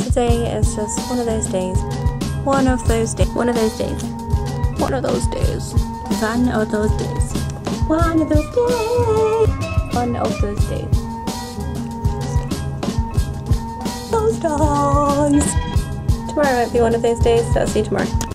Today is just one of those days. One of those days. One of those days. One of those days. One of those days. One of those days. One of those days. Those days. Tomorrow might be one of those days, so I'll see you tomorrow.